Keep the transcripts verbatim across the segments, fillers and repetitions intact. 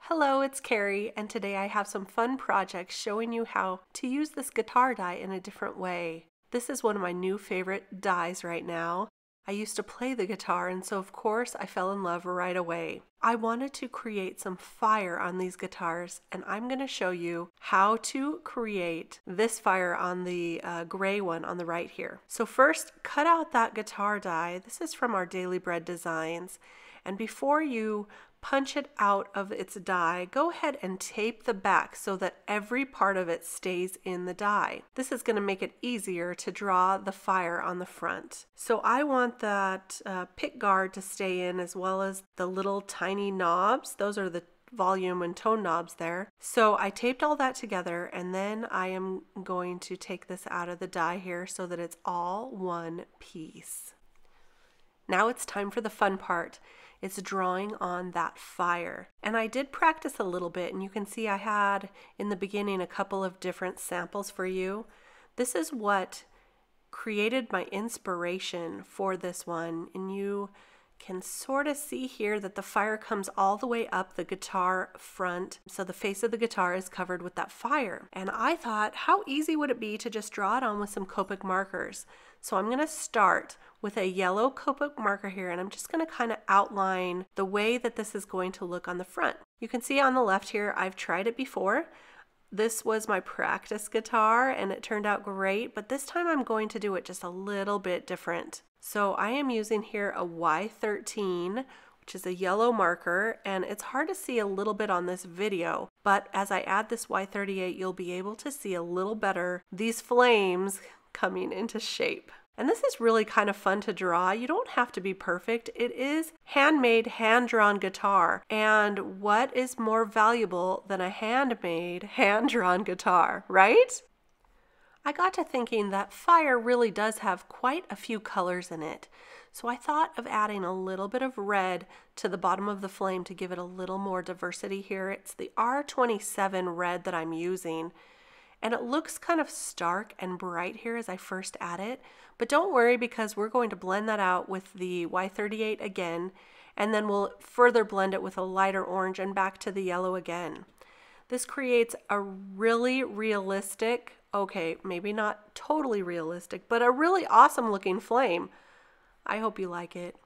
Hello, it's Carrie, and today I have some fun projects showing you how to use this guitar die in a different way. This is one of my new favorite dies right now. I used to play the guitar, and so of course I fell in love right away. I wanted to create some fire on these guitars, and I'm going to show you how to create this fire on the uh, gray one on the right here. So first, cut out that guitar die. This is from our Daily Bread Designs, and before you punch it out of its die, go ahead and tape the back so that every part of it stays in the die. This is going to make it easier to draw the fire on the front. So I want that uh, pick guard to stay in, as well as the little tiny knobs. Those are the volume and tone knobs there. So I taped all that together, and then I am going to take this out of the die here so that it's all one piece. Now it's time for the fun part. It's drawing on that fire. And I did practice a little bit, and you can see I had in the beginning a couple of different samples for you. This is what created my inspiration for this one, and you can sort of see here that the fire comes all the way up the guitar front, so the face of the guitar is covered with that fire. And I thought, how easy would it be to just draw it on with some Copic markers? So I'm going to start with a yellow Copic marker here, and I'm just going to kind of outline the way that this is going to look on the front. You can see on the left here, I've tried it before. This was my practice guitar, and it turned out great, but this time I'm going to do it just a little bit different. So I am using here a Y thirteen, which is a yellow marker, and it's hard to see a little bit on this video, but as I add this Y thirty-eight, you'll be able to see a little better these flames coming into shape. And this is really kind of fun to draw. You don't have to be perfect. It is handmade, hand-drawn guitar. And what is more valuable than a handmade, hand-drawn guitar, right? I got to thinking that fire really does have quite a few colors in it. So I thought of adding a little bit of red to the bottom of the flame to give it a little more diversity here. It's the R twenty-seven red that I'm using. And it looks kind of stark and bright here as I first add it, but don't worry, because we're going to blend that out with the Y thirty-eight again, and then we'll further blend it with a lighter orange and back to the yellow again. This creates a really realistic, okay, maybe not totally realistic, but a really awesome looking flame. I hope you like it.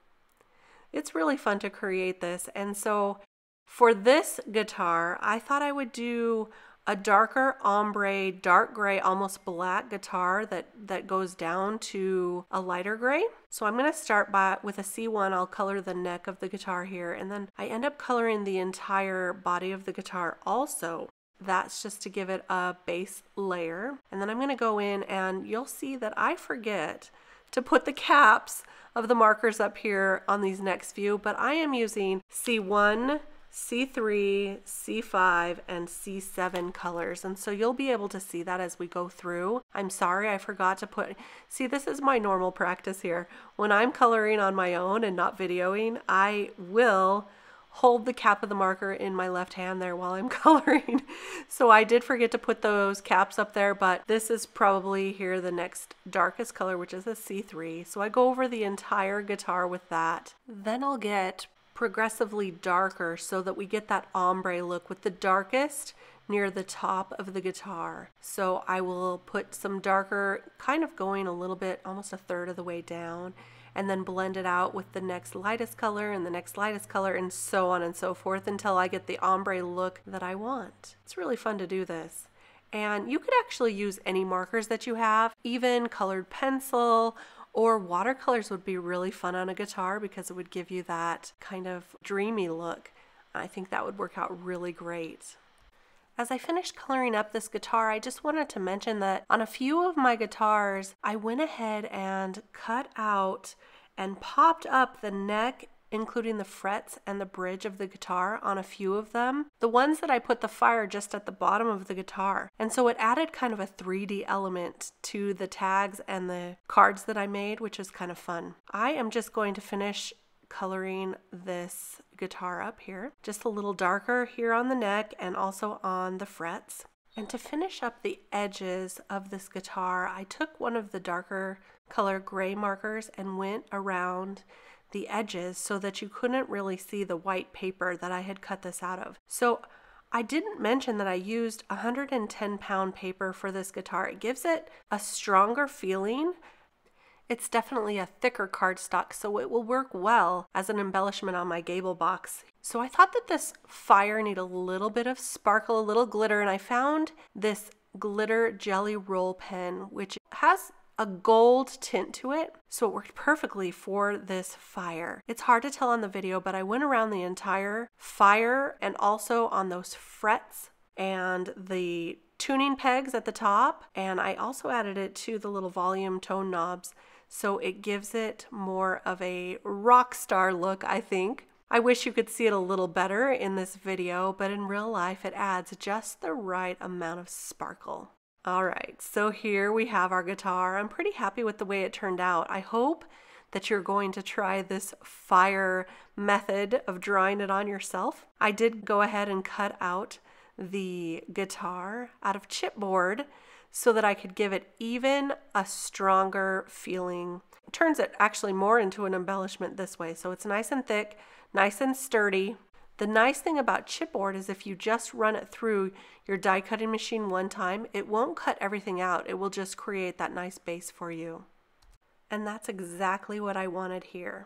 It's really fun to create this, and so for this guitar, I thought I would do a darker ombre, dark gray, almost black guitar that, that goes down to a lighter gray. So I'm going to start by with a C one. I'll color the neck of the guitar here, and then I end up coloring the entire body of the guitar also. That's just to give it a base layer. And then I'm going to go in, and you'll see that I forget to put the caps of the markers up here on these next few, but I am using C one, C three, C five, and C seven colors, and so you'll be able to see that as we go through. I'm sorry I forgot to put, see, this is my normal practice here. When I'm coloring on my own and not videoing, I will hold the cap of the marker in my left hand there while I'm coloring. So I did forget to put those caps up there, but this is probably here the next darkest color, which is a C three. So I go over the entire guitar with that. Then I'll get progressively darker so that we get that ombre look with the darkest near the top of the guitar. So I will put some darker, kind of going a little bit, almost a third of the way down, and then blend it out with the next lightest color and the next lightest color, and so on and so forth until I get the ombre look that I want. It's really fun to do this. And you could actually use any markers that you have, even colored pencil, or watercolors would be really fun on a guitar because it would give you that kind of dreamy look. I think that would work out really great. As I finished coloring up this guitar, I just wanted to mention that on a few of my guitars, I went ahead and cut out and popped up the neck, including the frets and the bridge of the guitar on a few of them. The ones that I put the fire just at the bottom of the guitar. And so it added kind of a three D element to the tags and the cards that I made, which is kind of fun. I am just going to finish coloring this guitar up here, just a little darker here on the neck and also on the frets. And to finish up the edges of this guitar, I took one of the darker color gray markers and went around the edges so that you couldn't really see the white paper that I had cut this out of. So I didn't mention that I used one hundred ten pound paper for this guitar. It gives it a stronger feeling. It's definitely a thicker cardstock, so it will work well as an embellishment on my gable box. So I thought that this fire needed a little bit of sparkle, a little glitter, and I found this glitter jelly roll pen, which has a gold tint to it, so it worked perfectly for this fire. It's hard to tell on the video, but I went around the entire fire and also on those frets and the tuning pegs at the top, and I also added it to the little volume tone knobs, so it gives it more of a rock star look, I think. I wish you could see it a little better in this video, but in real life it adds just the right amount of sparkle. All right, so here we have our guitar. I'm pretty happy with the way it turned out. I hope that you're going to try this fire method of drawing it on yourself. I did go ahead and cut out the guitar out of chipboard so that I could give it even a stronger feeling. It turns it actually more into an embellishment this way, so it's nice and thick, nice and sturdy. The nice thing about chipboard is if you just run it through your die cutting machine one time, it won't cut everything out. It will just create that nice base for you. And that's exactly what I wanted here.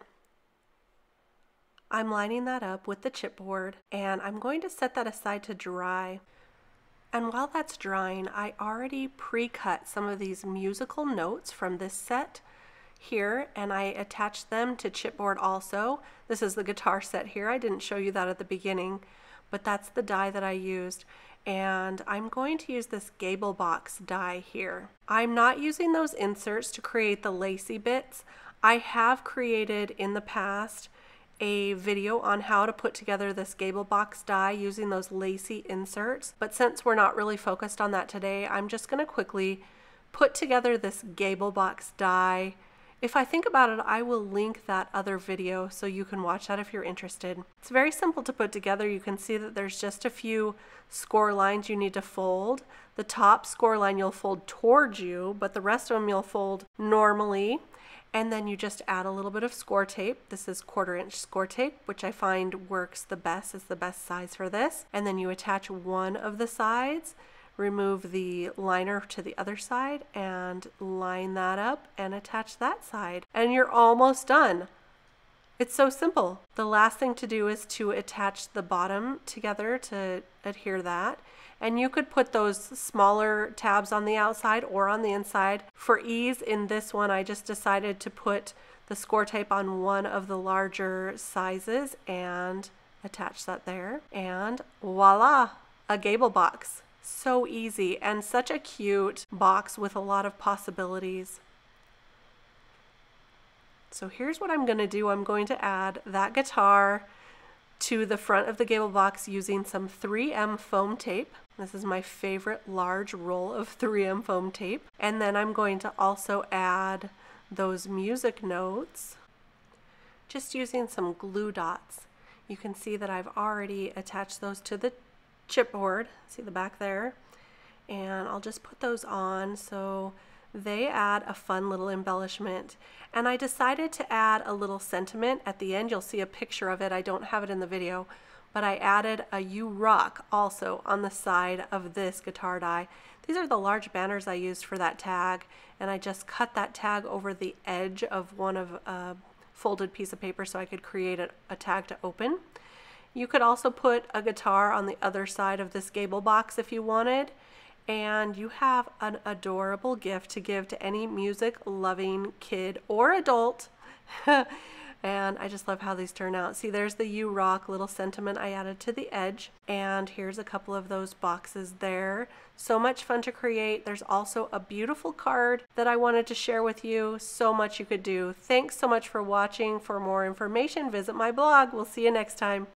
I'm lining that up with the chipboard, and I'm going to set that aside to dry. And while that's drying, I already pre-cut some of these musical notes from this set here, and I attached them to chipboard also. This is the guitar set here. I didn't show you that at the beginning, but that's the die that I used. And I'm going to use this gable box die here. I'm not using those inserts to create the lacy bits. I have created in the past a video on how to put together this gable box die using those lacy inserts, but since we're not really focused on that today, I'm just going to quickly put together this gable box die. If I think about it, I will link that other video so you can watch that if you're interested. It's very simple to put together. You can see that there's just a few score lines you need to fold. The top score line you'll fold towards you, but the rest of them you'll fold normally. And then you just add a little bit of score tape. This is quarter inch score tape, which I find works the best, is the best size for this. And then you attach one of the sides, remove the liner to the other side and line that up and attach that side. And you're almost done. It's so simple. The last thing to do is to attach the bottom together to adhere that. And you could put those smaller tabs on the outside or on the inside. For ease in this one, I just decided to put the score tape on one of the larger sizes and attach that there. And voila, a gable box. So easy and such a cute box with a lot of possibilities. So here's what I'm going to do. I'm going to add that guitar to the front of the gable box using some three M foam tape. This is my favorite large roll of three M foam tape. And then I'm going to also add those music notes just using some glue dots. You can see that I've already attached those to the chipboard. See the back there? And I'll just put those on so they add a fun little embellishment. And I decided to add a little sentiment at the end. You'll see a picture of it. I don't have it in the video, but I added a "You Rock" also on the side of this guitar die. These are the large banners I used for that tag, and I just cut that tag over the edge of one of a folded piece of paper so I could create a, a tag to open. You could also put a guitar on the other side of this gable box if you wanted, and you have an adorable gift to give to any music-loving kid or adult. And I just love how these turn out. See, there's the "You Rock" little sentiment I added to the edge, and here's a couple of those boxes there. So much fun to create. There's also a beautiful card that I wanted to share with you. So much you could do. Thanks so much for watching. For more information, visit my blog. We'll see you next time.